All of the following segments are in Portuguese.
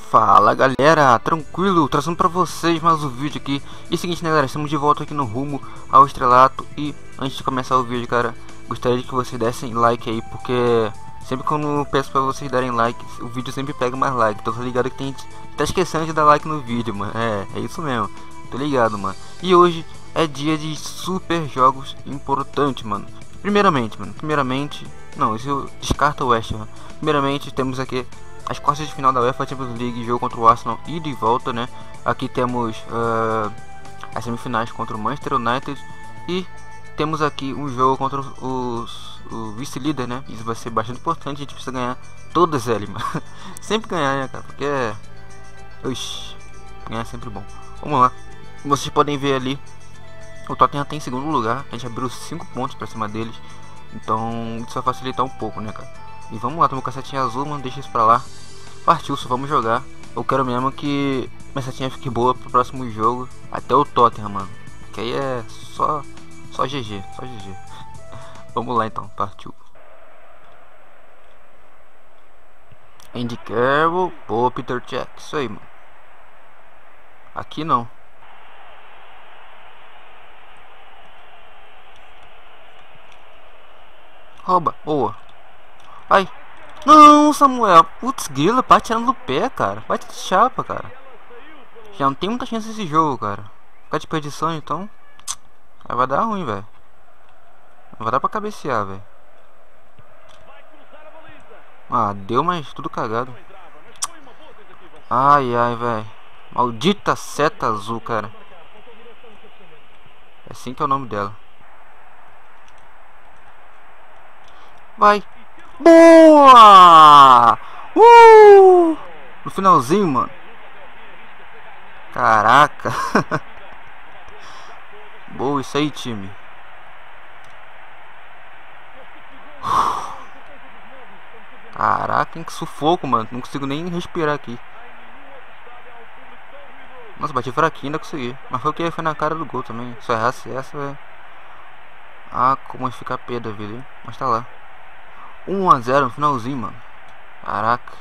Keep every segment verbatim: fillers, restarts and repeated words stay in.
Fala galera, tranquilo, trazendo pra vocês mais um vídeo aqui. E é o seguinte, né galera, estamos de volta aqui no rumo ao estrelato. E antes de começar o vídeo, cara, gostaria que vocês dessem like aí, porque sempre quando eu peço pra vocês darem like, o vídeo sempre pega mais like. Então tá ligado que tem gente que tá esquecendo de dar like no vídeo, mano. É, é isso mesmo, tô ligado, mano. E hoje é dia de super jogos importantes, mano. Primeiramente, mano, primeiramente, não, isso descarta o West Ham. Primeiramente temos aqui as quartas de final da UEFA Champions League, jogo contra o Arsenal e de volta, né? Aqui temos uh, as semifinais contra o Manchester United e temos aqui um jogo contra os, o vice-líder, né? Isso vai ser bastante importante, a gente precisa ganhar todas elas, mano. Sempre ganhar, né, cara? Porque é... Oxi, ganhar é sempre bom. Vamos lá. Vocês podem ver ali, o Tottenham tem em segundo lugar, a gente abriu cinco pontos pra cima deles. Então isso vai facilitar um pouco, né, cara? E vamos lá, tamo com a setinha azul, mano, deixa isso pra lá. Partiu, só vamos jogar. Eu quero mesmo que minha setinha fique boa pro próximo jogo. Até o Tottenham, mano. Que aí é só, só G G, só G G. Vamos lá então, partiu. Andy Carroll, pô, Peter Cech, isso aí, mano. Aqui não. Rouba, boa. Ai. Não, Samuel. Putz, grila, bate tirando do pé, cara. Bate de chapa, cara. Já não tem muita chance desse jogo, cara. Ficar de perdição, então. Aí vai dar ruim, velho. Não vai dar pra cabecear, velho. Ah, deu, mas tudo cagado. Ai, ai, velho. Maldita seta azul, cara. É assim que é o nome dela. Vai. Boa! Uh! No finalzinho, mano. Caraca. Boa, isso aí, time. Caraca, hein, que sufoco, mano. Não consigo nem respirar aqui. Nossa, bati fraquinho, ainda consegui. Mas foi o que foi na cara do gol também. Se eu errasse essa, velho. Ah, como ficar pé da vida, hein? Mas tá lá. um a zero no finalzinho, mano. Caraca.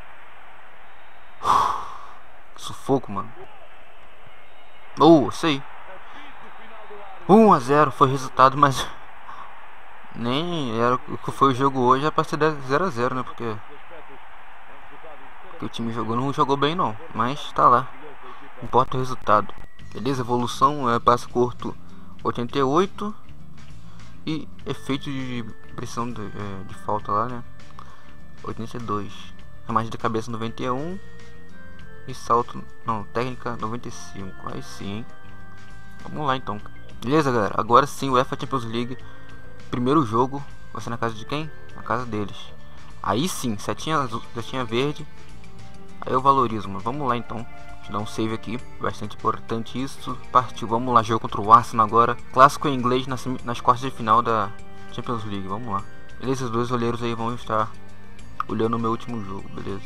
Que sufoco, mano. Oh, sei. um a zero foi o resultado, mas nem era o que foi o jogo hoje. É pra ser zero a zero, né? Porque, porque o time jogou, não jogou bem, não. Mas tá lá. Importa o resultado. Beleza, evolução é passo curto oitenta e oito. E efeito de pressão de, é, de falta lá, né? oitenta e dois. Remate de cabeça noventa e um. E salto, não, técnica noventa e cinco. Aí sim, hein? Vamos lá então. Beleza, galera? Agora sim, o UEFA Champions League. Primeiro jogo vai ser na casa de quem? Na casa deles. Aí sim, setinha azul, setinha verde. Aí eu valorizo, mano. Vamos lá então. Deixa eu dar um save aqui, bastante importante isso. Partiu, vamos lá, jogo contra o Arsenal agora. Clássico em inglês nas, nas quartas de final da Champions League, vamos lá. Beleza, os dois olheiros aí vão estar olhando o meu último jogo, beleza.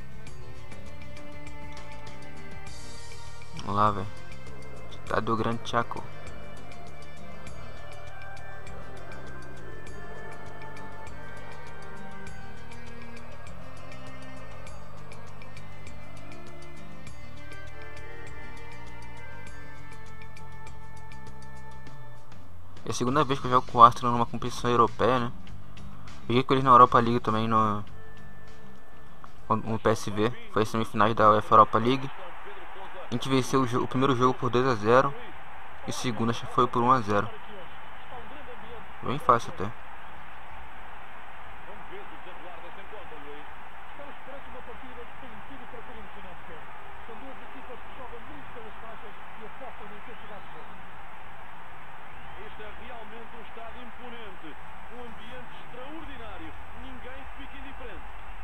Vamos lá, velho. Estádio Grande Chaco. É a segunda vez que eu jogo com o Arsenal numa competição europeia, né? Joguei com eles na Europa League também no, no P S V. Foi as semifinais da UEFA Europa League. A gente venceu o, jogo, o primeiro jogo por dois a zero. E o segundo acho que foi por um a zero. Bem fácil até. Este é realmente um estádio imponente, um ambiente extraordinário, ninguém fica indiferente.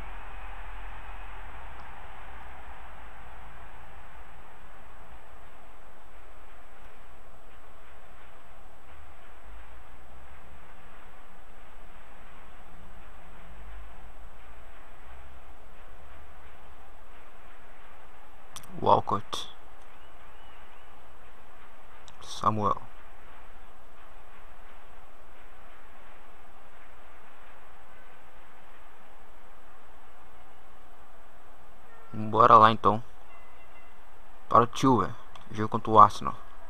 Walcott. Samuel. Bora. Bora lá então. Para o tio, velho. Jogo contra o Arsenal.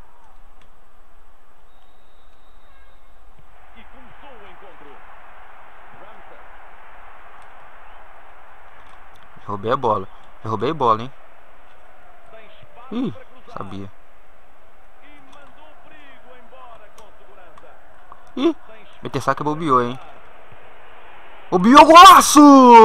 E começou o encontro. Ramsey. Roubei a bola. Eu roubei a bola, hein. Tem espaço Ih, para cruzar. sabia. E mandou o perigo embora com segurança. Ih, Tem espaço meter saque para bobeou, hein. cruzar. Bobeou, golaço!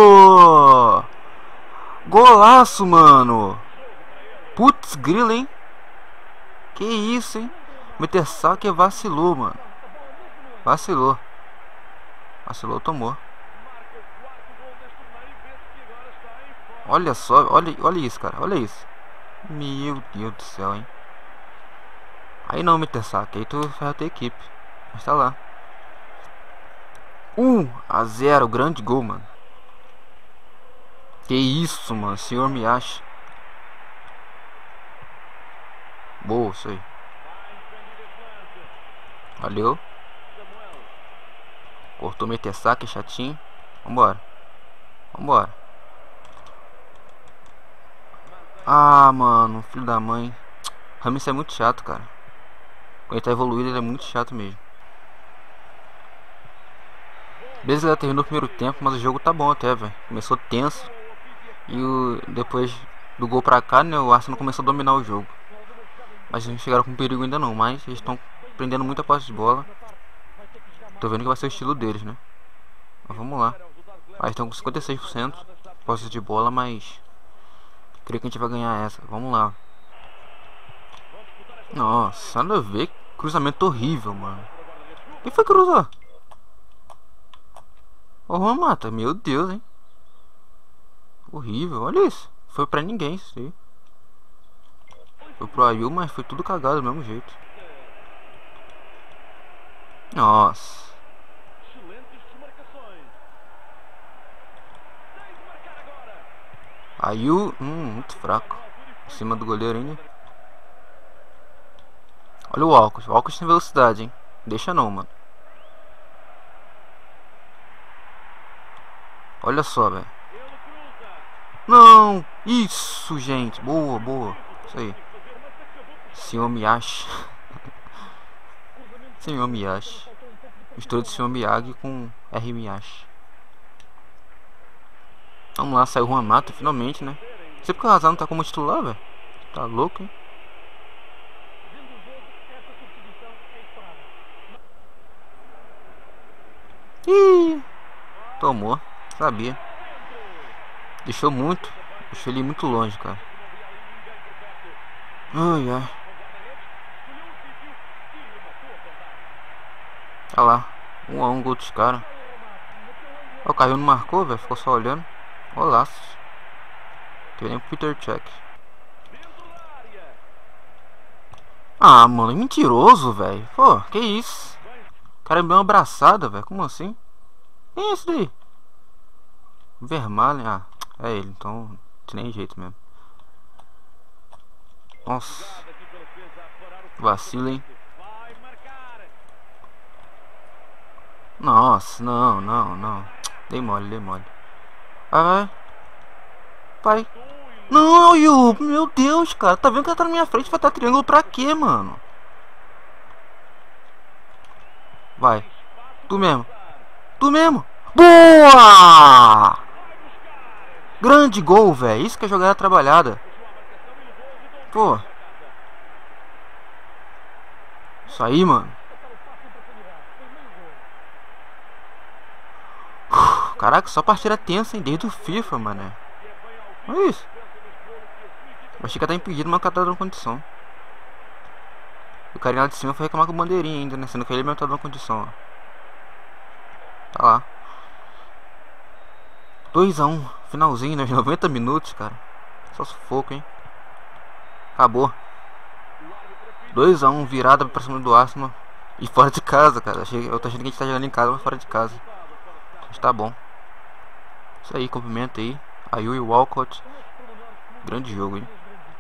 Golaço, mano. Putz, grilo, hein. Que isso, hein. Meter saque vacilou, mano. Vacilou. Vacilou, tomou. Marca o quarto gol deste torneio. Vê-se que agora está em forma. Olha só, olha, olha isso, cara. Olha isso. Meu Deus do céu, hein. Aí não, meter saque. Aí tu ferra a tua equipe. Mas tá lá. um a zero. Grande gol, mano. Que isso, mano. Senhor me acha. Boa, isso aí. Vai defendido esse lance. Valeu. Samuel. Cortou meter saque, chatinho. Vambora. Vambora. Ah, mano. Filho da mãe. Rames é muito chato, cara. Quando ele tá evoluído, ele é muito chato mesmo. Beleza, ela terminou o primeiro tempo, mas o jogo tá bom até, velho. Começou tenso. E o, depois do gol pra cá, né, o Arsenal começou a dominar o jogo. Mas não chegaram com perigo ainda não. Mas eles estão prendendo muita posse de bola. Tô vendo que vai ser o estilo deles, né. Mas vamos lá. Ah, estão com cinquenta e seis por cento posse de bola, mas creio que a gente vai ganhar essa. Vamos lá. Nossa, nada a ver. Cruzamento horrível, mano. Quem foi que cruzou? Ô, Juan Mata, meu Deus, hein. Horrível, olha isso. Foi pra ninguém isso aí. Foi pro Ayu, mas foi tudo cagado do mesmo jeito. Nossa. Excelentes desmarcações. Tem de marcar agora. Ayu, hum, muito fraco. Em cima do goleiro ainda. Olha o Alcos. O Alcos tem velocidade, hein. Deixa não, mano. Olha só, velho. Ele cruza. Não! Isso, gente. Boa, boa. Isso aí. Fazer, mas acabou por Senhor Miyagi. Senhor Miyagi. Mistura de Senhor Miyagi com R Miyagi. Vamos lá, saiu o Juan Mata finalmente, né? Não sei porque o Hazard não tá como titular, velho. Tá louco, hein? Ih! Tomou. Sabia. Deixou muito. Deixou ele muito longe, cara. Ai, ai. Tá lá. Um a um gol dos caras. O Carrinho não marcou, velho. Ficou só olhando. Golaço. Tem nem Peter Check. Ah, mano. Mentiroso, velho. Pô, que isso? O cara me deu uma abraçada, velho. Como assim? Quem é esse daí? Vermaelen. Ah, é ele. Então, não tem nem jeito mesmo. Nossa. Vacilo, hein? Nossa, não, não, não. Dei mole, dei mole. Vai, vai. Vai. Não, Yu. Meu Deus, cara. Tá vendo que ela tá na minha frente? Vai dar triângulo pra quê, mano? Vai. Tu mesmo. Tu mesmo. Boa! Grande gol, velho. Isso que é jogada trabalhada. Pô. Isso aí, mano. Caraca, só partida tensa, hein? Desde o FIFA, mano. Olha isso. O Chica tá impedido, mas o cara tá dando condição. O carinha lá de cima foi reclamar com o bandeirinha ainda, né? Sendo que ele mesmo tá dando condição, ó. Tá lá. dois a um. Finalzinho, né? noventa minutos, cara. Só sufoco, hein? Acabou. dois a um, virada pra cima do Arsenal. E fora de casa, cara. Achei, eu tô achando que a gente tá jogando em casa, mas fora de casa. Mas tá bom. Isso aí, cumprimento aí. Ayu e Walcott. Grande jogo, hein?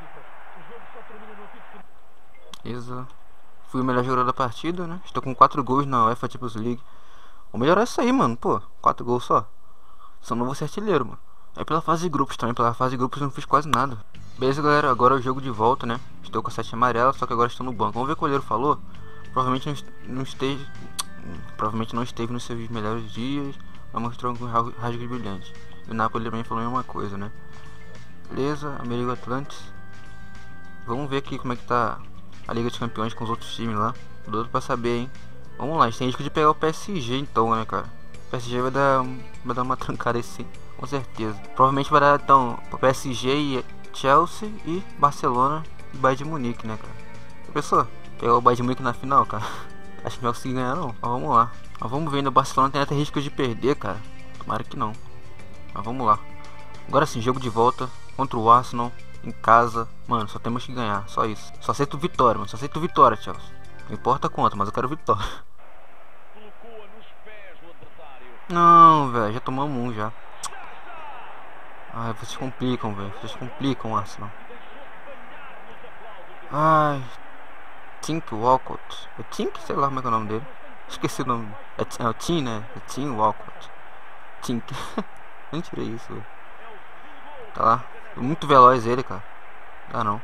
Beleza. Fui o melhor jogador da partida, né? Estou com quatro gols na UEFA Champions League. Vou melhorar isso aí, mano. Pô, quatro gols só. Só não vou ser artilheiro, mano. É pela fase de grupos também, pela fase de grupos eu não fiz quase nada. Beleza, galera, agora é o jogo de volta, né? Estou com a sete amarela, só que agora estou no banco. Vamos ver o que o goleiro falou. Provavelmente não, não esteja... Provavelmente não esteve nos seus melhores dias, mas mostrou um rasgo brilhante. E o Napoli também falou a mesma coisa, né? Beleza, Amerigo Atlantis. Vamos ver aqui como é que tá a Liga dos Campeões com os outros times lá. Tô doido pra saber, hein? Vamos lá, a gente tem risco de pegar o P S G então, né, cara? O P S G vai dar, vai dar uma trancada esse, com certeza. Provavelmente vai dar então o P S G e Chelsea e Barcelona e Bayern de Munique, né, cara? Já pensou? Pegar o Bayern de Munique na final, cara? Acho que não vai conseguir ganhar, não. Mas vamos lá. Mas vamos ver, o Barcelona tem até risco de perder, cara. Tomara que não. Mas vamos lá. Agora sim, jogo de volta contra o Arsenal em casa. Mano, só temos que ganhar, só isso. Só aceito vitória, mano. Só aceito vitória, Chelsea. Não importa quanto, mas eu quero vitória. Não, velho, já tomamos um já. Ai, vocês complicam, velho. Vocês complicam, Arsenal. Ai. Tink Walcott. É Tink? Sei lá como é que é o nome dele. Esqueci o nome. É, é o Tim, né? É Tim Walcott. Tink. Nem tirei isso, velho. Tá lá. Muito veloz ele, cara. Dá não.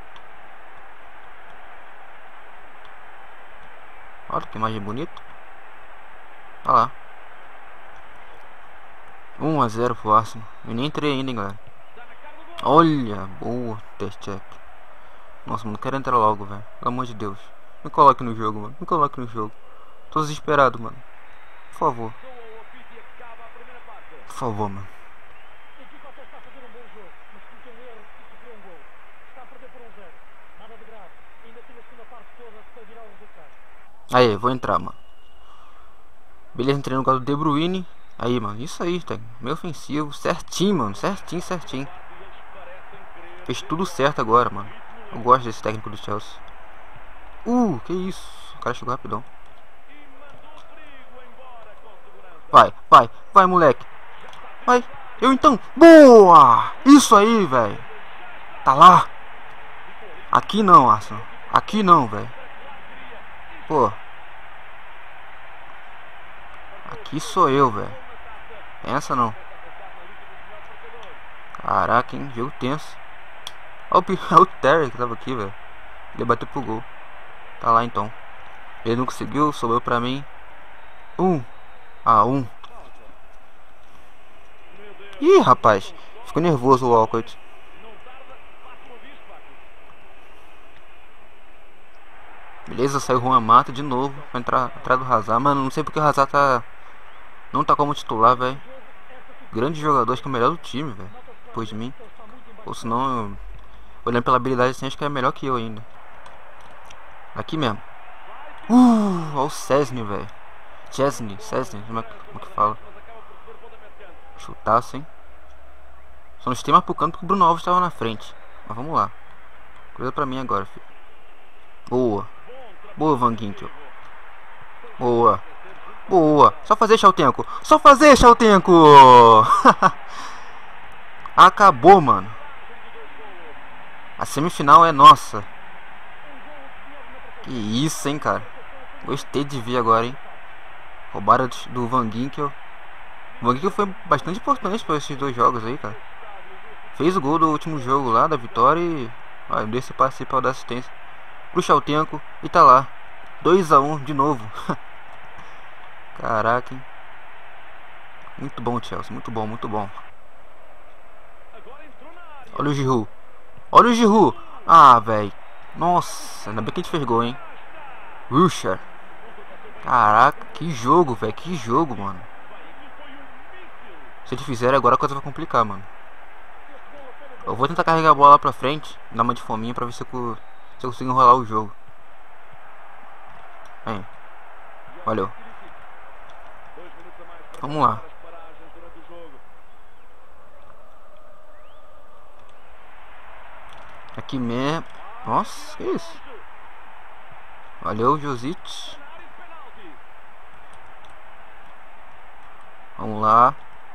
Olha que imagem bonita. Tá lá. um a zero pro Arsenal. Eu nem entrei ainda, hein, galera. Olha, boa. Test check. Nossa, mano, não quero entrar logo, velho. Pelo amor de Deus. Me coloque no jogo, mano. Me coloque no jogo. Tô desesperado, mano. Por favor. Por favor, mano. Aí, vou entrar, mano. Beleza, entrei no caso do De Bruyne. Aí, mano, isso aí, tá? Meio ofensivo. Certinho, mano. Certinho, certinho. Fez tudo certo agora, mano. Eu gosto desse técnico do Chelsea. Uh, que isso. O cara chegou rapidão. Vai, vai, vai, moleque. Vai. Eu então. Boa! Isso aí, velho. Tá lá. Aqui não, Arsenal. Aqui não, velho. Pô. Aqui sou eu, velho. Pensa não. Caraca, hein? Jogo tenso. Olha o, o Terry que tava aqui, velho. Ele bateu pro gol. Tá lá então. Ele não conseguiu, sobrou pra mim. Um. Ah, um. Ih, rapaz. Ficou nervoso o Walcott. Beleza, saiu o Juan Mata de novo. Pra entrar atrás do Hazard. Mano, não sei porque o Hazard tá... Não tá como titular, velho. Grande jogador, acho que é o melhor do time, velho. Depois de mim. Ou senão, eu... olhando pela habilidade assim, acho que é melhor que eu ainda. Aqui mesmo. Uh, olha o Cesny, velho. Chesney, Cesny, como é que, como é que fala? Chutaço, hein? Só não tem mais pro canto porque o Bruno Alves estava na frente. Mas vamos lá. Coisa pra mim agora, filho. Boa. Boa, Van Ginkel. Boa. Boa. Só fazer, Chaltenko. Só fazer, Chaltenko. Acabou, mano. A semifinal é nossa. Que isso, hein, cara. Gostei de ver agora, hein. Roubaram do Van Ginkel. O Van Ginkel foi bastante importante para esses dois jogos aí, cara. Fez o gol do último jogo lá, da vitória. E ah, deu esse passe para dar assistência pro Chaltenko. E tá lá, dois a um de novo. Caraca, hein. Muito bom, Chelsea, muito bom, muito bom. Olha o Giroud. Olha o Giroud. Ah, velho. Nossa, ainda bem que a gente fez gol, hein. Wilshere. Caraca, que jogo, velho. Que jogo, mano. Se eles fizerem agora, a coisa vai complicar, mano. Eu vou tentar carregar a bola lá pra frente, dar uma de fominha pra ver se eu, se eu consigo enrolar o jogo. Vem. Valeu. Vamos lá. Aqui mesmo. Nossa, que isso? Valeu, Josic. Vamos lá.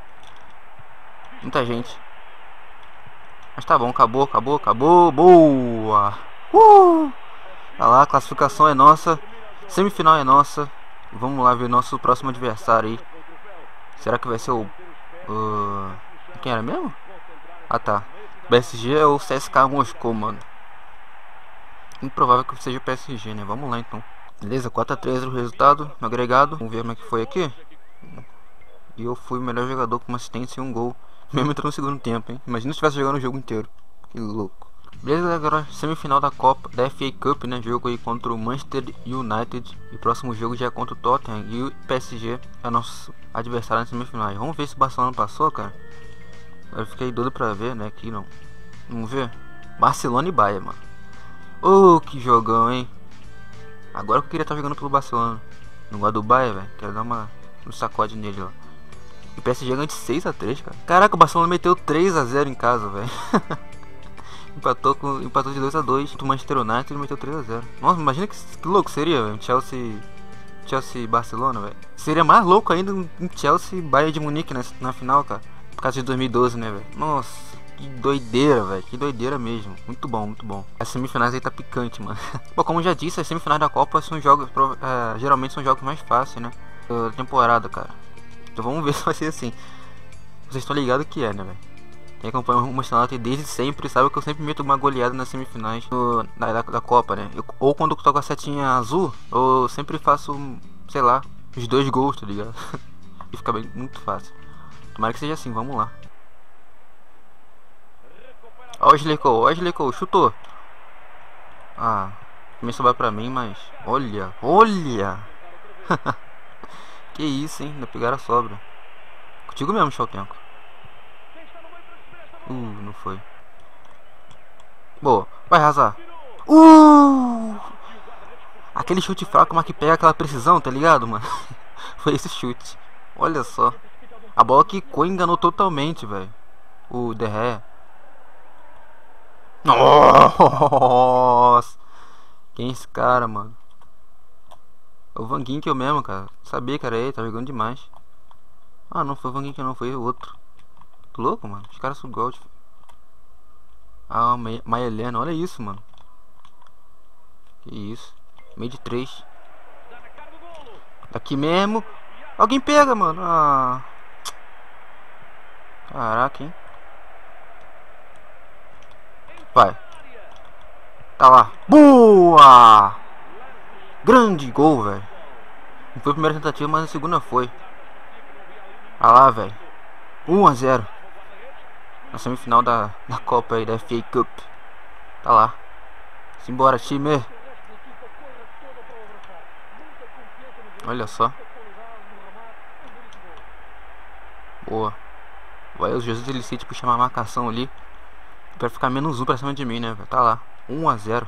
Muita gente. Mas tá bom, acabou, acabou, acabou. Boa! Uh! Tá lá, a classificação é nossa. Semifinal é nossa. Vamos lá ver nosso próximo adversário aí. Será que vai ser o... Uh... Quem era mesmo? Ah tá, P S G é o C S K A Moscou, mano. Improvável que seja o P S G, né? Vamos lá então. Beleza, quatro a três o resultado no agregado. Vamos ver como é que foi aqui. E eu fui o melhor jogador com uma assistência e um gol. Mesmo entrando no segundo tempo, hein? Imagina se tivesse jogando o jogo inteiro. Que louco. Beleza, agora semifinal da Copa, da F A Cup, né? Jogo aí contra o Manchester United. E o próximo jogo já é contra o Tottenham. E o P S G é nosso adversário nas semifinais. Vamos ver se o Barcelona passou, cara. Eu fiquei doido pra ver, né? Aqui não. Vamos ver. Barcelona e Bayern, mano. Oh, que jogão, hein? Agora que eu queria estar jogando pelo Barcelona. No lugar do Bayern, velho. Quero dar uma um sacode nele lá. E o P S G ganha de seis a três, cara. Caraca, o Barcelona meteu três a zero em casa, velho. Empatou, com, empatou de dois a dois. O Manchester United meteu três a zero. Nossa, imagina que, que louco seria, velho. Chelsea, Chelsea Barcelona, velho. Seria mais louco ainda um Chelsea Bayern de Munique na, na final, cara. Por causa de dois mil e doze, né, velho. Nossa, que doideira, velho. Que doideira mesmo. Muito bom, muito bom. As semifinais aí tá picante, mano. Bom, como eu já disse, as semifinais da Copa são jogos, uh, geralmente são jogos mais fáceis, né? Da temporada, cara. Então vamos ver se vai ser assim. Vocês estão ligados que é, né, velho? Quem acompanha o Manchester United desde sempre sabe que eu sempre meto uma goleada nas semifinais no, da, da, da Copa, né? Eu, ou quando eu toco a setinha azul, eu sempre faço, sei lá, os dois gols, tá ligado? E fica bem, muito fácil. Tomara que seja assim, vamos lá. Ó o Ashley Cole, ó o Ashley Cole, chutou. Ah, também sobrar pra mim, mas... Olha, olha! Que isso, hein? Ainda pegaram a sobra. Contigo mesmo, Chaltenko. Uh, não foi. Boa, vai arrasar. Uh! Aquele chute fraco, mas que pega aquela precisão, tá ligado, mano? Foi esse chute. Olha só. A bola quicou e enganou totalmente, velho. O De Gea. Nossa! Quem é esse cara, mano? É o Van Ginkel mesmo, cara. Sabia que era ele, tá jogando demais. Ah, não foi o Van Ginkel, não, foi o outro. Que louco, mano. Os caras são gold. Ah, Maelena, olha isso, mano. Que isso. Meio de três. Daqui mesmo. Alguém pega, mano. Ah. Caraca, hein. Vai. Tá lá. Boa! Grande gol, velho. Não foi a primeira tentativa, mas a segunda foi. Ah lá, velho. um a zero. Na semifinal da, da Copa aí, da F A Cup. Tá lá. Simbora, time. Olha só. Boa. Vai os Jesus ele se tipo chamar a marcação ali. Pra ficar menos um pra cima de mim, né, velho? Tá lá. um a zero.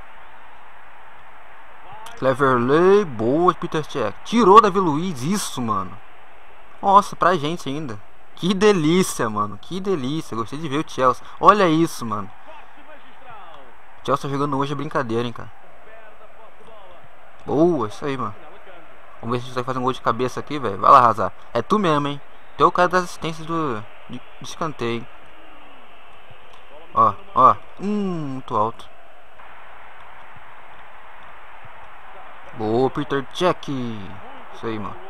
Cleverley. Boa, Peter Cech. Tirou Davi Luiz. Isso, mano. Nossa, pra gente ainda. Que delícia, mano. Que delícia. Gostei de ver o Chelsea. Olha isso, mano. O Chelsea jogando hoje é brincadeira, hein, cara. Boa, isso aí, mano. Vamos ver se a gente vai fazer um gol de cabeça aqui, velho. Vai lá, arrasar. É tu mesmo, hein. Tu é o cara das assistências do, de, de escanteio. Ó, ó. Hum, muito alto. Boa, Peter Cech. Isso aí, mano.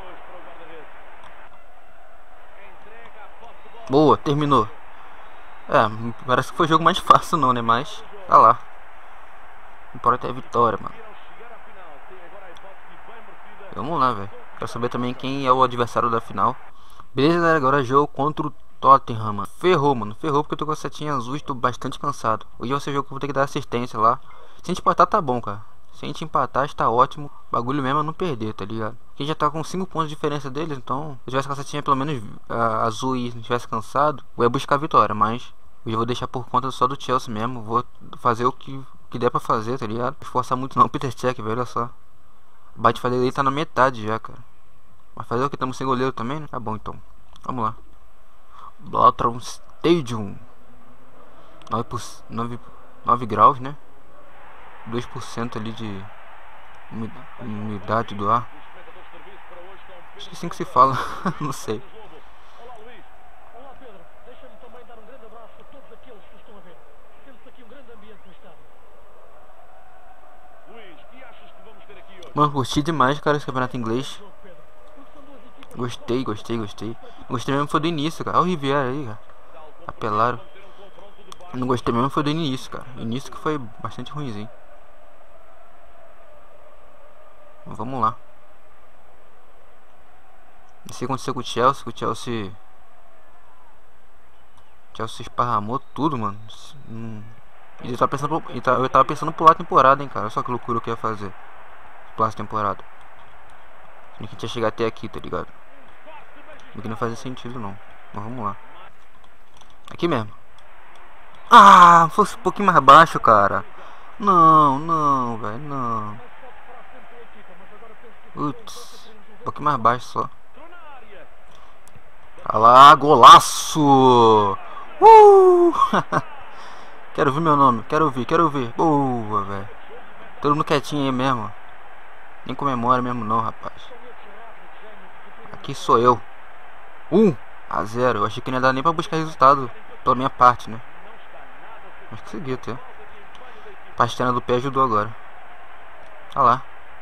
Boa, terminou. É, parece que foi o jogo mais fácil não, né? Mas, tá lá. Importa é a vitória, mano. Vamos lá, velho. Quero saber também quem é o adversário da final. Beleza, galera, agora é jogo contra o Tottenham, mano. Ferrou, mano. Ferrou porque eu tô com a setinha azul e tô bastante cansado. Hoje vai ser o jogo que eu vou ter que dar assistência lá. Se a gente empatar, tá bom, cara. Se a gente empatar, está ótimo. O bagulho mesmo é não perder, tá ligado? Quem já tá com cinco pontos de diferença deles, então... Se eu tivesse com a setinha pelo menos uh, azul e não tivesse cansado, eu ia buscar a vitória, mas... Eu vou deixar por conta só do Chelsea mesmo. Vou fazer o que, que der pra fazer, tá ligado? Não esforçar muito não, Peter Cech, velho, olha só. O bate fazer dele tá na metade já, cara. Mas fazer o que? Estamos sem goleiro também, né? Tá bom, então. Vamos lá. Blotron Stadium. nove graus, né? dois por cento ali de umidade do ar. Acho que assim que se fala. Não sei. Mano, curti demais, cara, esse campeonato inglês. Gostei, gostei, gostei. Gostei mesmo foi do início, cara. Olha o Riviera aí, cara. Apelaram. Eu não gostei mesmo foi do início, cara. O início que foi bastante ruimzinho. Vamos lá. Não sei o que aconteceu com o Chelsea, que o Chelsea... O Chelsea esparramou tudo, mano. Hum. Ele tava pensando, ele tava, eu tava pensando em pular a temporada, hein, cara. Olha só que loucura que eu ia fazer. Pular a temporada. A gente ia chegar até aqui, tá ligado? Que não fazia sentido, não. Mas vamos lá. Aqui mesmo. Ah, fosse um pouquinho mais baixo, cara. Não, não, velho, não. Putz, um pouquinho mais baixo só. Olha lá, golaço! Uh! Quero ouvir meu nome, quero ouvir, quero ouvir. Boa, velho. Todo mundo quietinho aí mesmo. Nem comemora mesmo não, rapaz. Aqui sou eu. um a zero. Eu achei que não ia dar nem pra buscar resultado pela minha parte, né? Mas consegui até. Pastena do pé ajudou agora. Olha lá.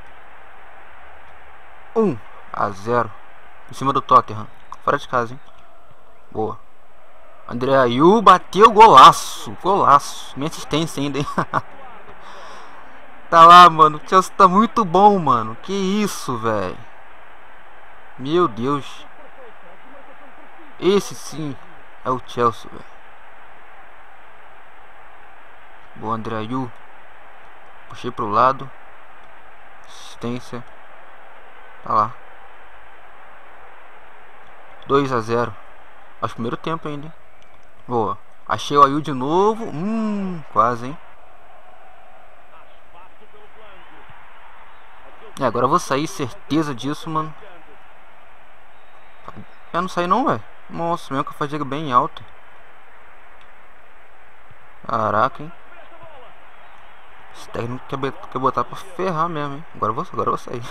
um a zero. Em cima do Tottenham. Fora de casa, hein? Boa. André Ayew bateu golaço. Golaço. Minha assistência ainda, hein? Tá lá, mano. O Chelsea tá muito bom, mano. Que isso, velho. Meu Deus. Esse sim é o Chelsea, velho. Boa, André Ayew. Puxei pro lado. Assistência. Tá lá. dois a zero. Acho que primeiro tempo ainda, hein? Boa. Achei o Ayew de novo. Hum, quase, hein? É, agora eu vou sair, certeza disso, mano. Eu não saí não, velho. Nossa, mesmo que eu fadiga bem alta. Caraca, hein? Esse técnico quer, quer botar pra ferrar mesmo, hein? Agora eu vou, agora eu vou sair.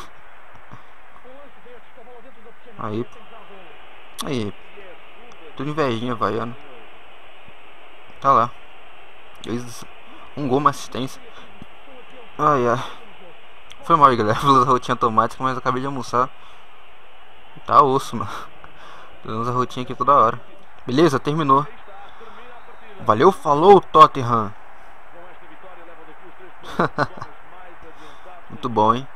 Aí. Aí. Tudo invejinha, vaiano. Tá lá. Um gol, uma assistência. Ai, ai. Foi mal aí, galera. Vou usar a rotinha automática, mas eu acabei de almoçar. Tá osso, mano. Usamos a rotinha aqui toda hora. Beleza, terminou. Valeu, falou, Tottenham. Muito bom, hein?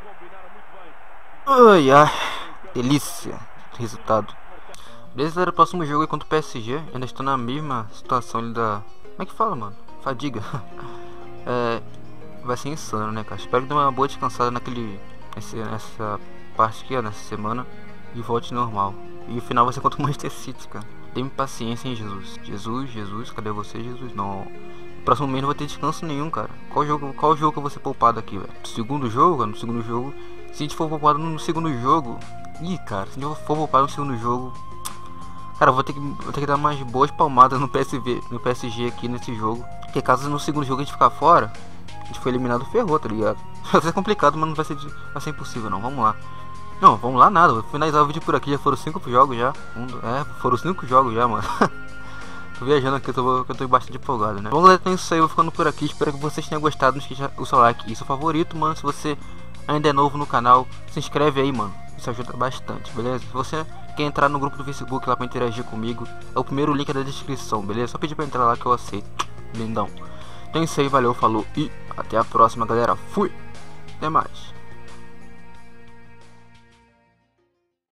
Ai, ai. Delícia. Resultado. Beleza, galera. Próximo jogo é contra o P S G. Ainda estou na mesma situação ali da... Como é que fala, mano? Fadiga. É... Vai ser insano, né, cara? Espero que dê uma boa descansada naquele... Nesse, nessa parte aqui, ó, nessa semana. E volte normal. E o final vai ser contra o Manchester City, cara. Tenha paciência, hein, Jesus. Jesus, Jesus, cadê você, Jesus? Não. No próximo mês não vai ter descanso nenhum, cara. Qual jogo, qual jogo que eu vou ser poupado aqui, velho? Segundo jogo, no segundo jogo. Se a gente for poupado no segundo jogo... Ih, cara, se a gente for poupado no segundo jogo... Cara, eu vou ter que, vou ter que dar mais boas palmadas no P S V, no P S G aqui nesse jogo. Porque caso no segundo jogo a gente ficar fora, a gente foi eliminado, ferrou, tá ligado? Vai ser complicado, mas não vai ser, vai ser impossível não, vamos lá. Não, vamos lá nada, vou finalizar o vídeo por aqui, já foram cinco jogos já. Um, é, foram cinco jogos já, mano. Tô viajando aqui, eu tô, eu tô bastante empolgado, né? Bom, galera, então é isso aí, eu vou ficando por aqui, espero que vocês tenham gostado, não esqueça o seu like e seu favorito, mano. Se você ainda é novo no canal, se inscreve aí, mano. Isso ajuda bastante, beleza? Se você quer entrar no grupo do Facebook lá pra interagir comigo, é o primeiro link da descrição, beleza? Só pedir pra entrar lá que eu aceito. Lindão. Então é isso aí, valeu, falou e até a próxima, galera. Fui! Até mais.